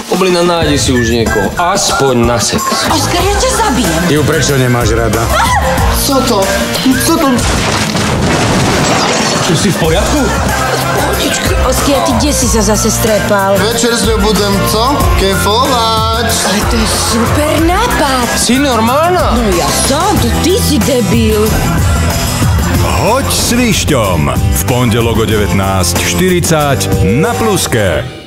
Oblina, nájdi si už niekoho. Aspoň na sex. Oskar, ja ťa zabijem. Ju prečo nemáš rada? Co to? Co to? Si v poriadku? Oskar, ty kde si sa zase strepal? Večer s ňou budem, co? Kejfovať. Ale to je super nápad. Si normálna? No ja som, to ty si debil. Hoď s Lišťom. V pondelok o 19:40 na Pluske.